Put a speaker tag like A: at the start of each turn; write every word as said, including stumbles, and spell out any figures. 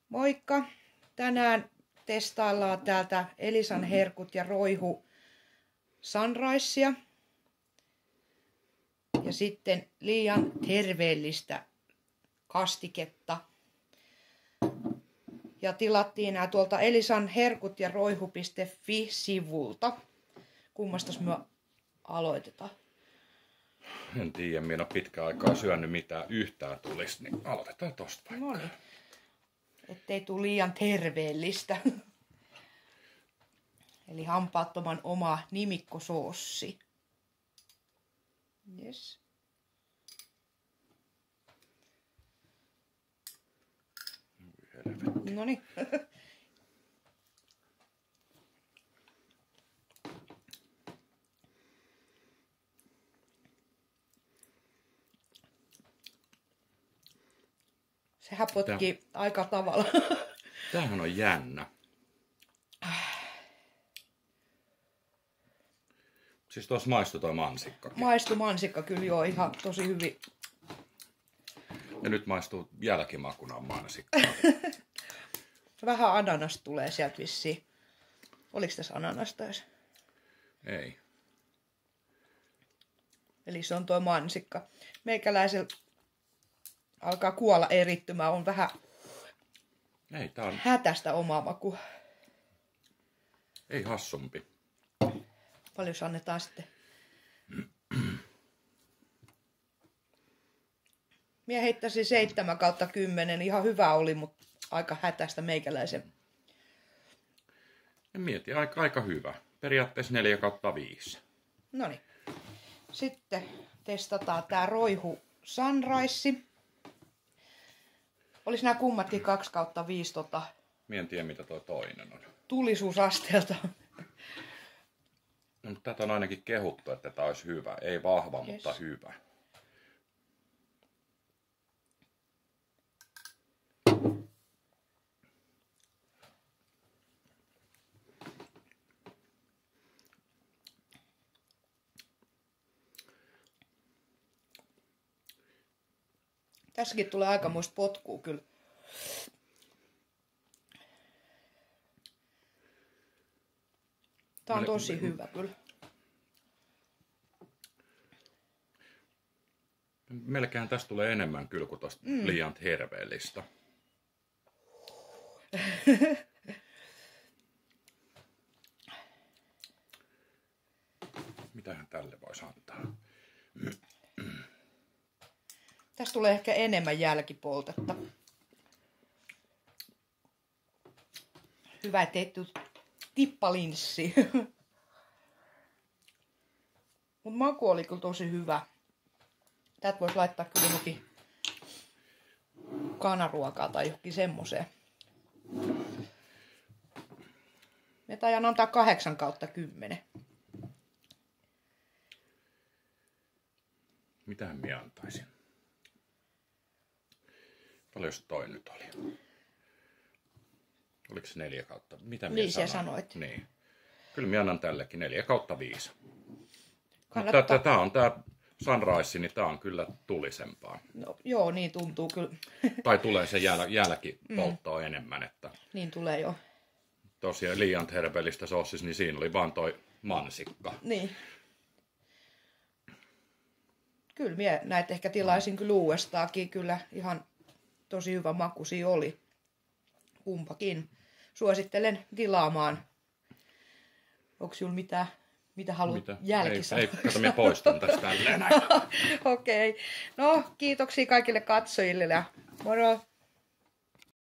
A: Moikka! Tänään testaillaan täältä Elisan herkut ja roihu Sunrisea. Ja sitten liian terveellistä kastiketta. Ja tilattiin nämä tuolta Elisan herkut ja roihu piste fi-sivulta. Kummastas me aloitetaan?
B: En tiedä, minä en ole pitkään aikaa syönyt mitään yhtään tulisi, niin aloitetaan tosta vaikka.
A: No niin. Ettei tule liian terveellistä. Eli hampaattoman oma nimikkosoossi. Yes. No niin. Sehän potkii Tää... aika tavalla.
B: Tämähän on jännä. Siis tuossa maistui toi mansikkakin.
A: Maistui mansikka kyllä joo, ihan tosi hyvin.
B: Ja nyt maistuu jälkimakuna mansikka.
A: Vähän ananasta tulee sieltä vissiin. Oliko tässä ananasta edes?
B: Ei.
A: Eli se on tuo mansikka. Meikäläisellä alkaa kuolla erittymään. On vähän
B: Ei, tää on...
A: hätästä oma maku.
B: Ei hassumpi.
A: Paljon se annetaan sitten? Mie heittäisin seitsemän kautta kymmenen. Ihan hyvä oli, mutta aika hätästä meikäläisen.
B: En mieti, aika, aika hyvä. Periaatteessa neljä kautta viisi.
A: Noniin. Sitten testataan tää roihu Sunrise. Olisi nämä kummatkin kaksi kautta viisi tota...
B: Mie en tiedä mitä toi toinen on.
A: Tulisuusasteelta.
B: No, mutta tätä on ainakin kehuttu, että tämä olisi hyvä. Ei vahva, yes. Mutta hyvä.
A: Tässäkin tulee aikamoista potkua kyllä. Tää on tosi hyvä kyllä.
B: Melkein tästä tulee enemmän kyllä kuin tosta mm. liian terveellistä. Mitähän tälle voisi antaa?
A: Tästä tulee ehkä enemmän jälkipoltetta. Hyvä tehty tippalinssi. Mut maku oli kyllä tosi hyvä. Tätä voisi laittaa kyllä johonkin kanaruokaa tai johonkin semmoseen. Me taidan antaa kahdeksan kautta kymmenen.
B: Mitähän minä antaisin? Paljon se toi nyt oli? Oliko se neljä kautta? Mitä
A: niin sinä sanoit.
B: Niin. Kyllä minä annan tällekin neljä kautta viisi.
A: Kannattaa...
B: Tämä on tämä Sunrise, niin tämä on kyllä tulisempaa.
A: No, joo, niin tuntuu kyllä.
B: Tai tulee se jäl, jälkipolttoa mm. enemmän. Että
A: niin tulee jo.
B: Tosiaan liian terveellistä sossissa, niin siinä oli vaan toi mansikka.
A: Niin. Kyllä minä näitä ehkä tilaisin kyllä uudestaakin. Kyllä ihan tosi hyvä makuisia oli. Kumpakin. Suosittelen tilaamaan. Onko sinulla mitään, mitä haluat jälkisanoa?
B: Ei, ei, kato minä poistan tästä tälleen näin.
A: Okei. Okay. No, kiitoksia kaikille katsojille ja moro!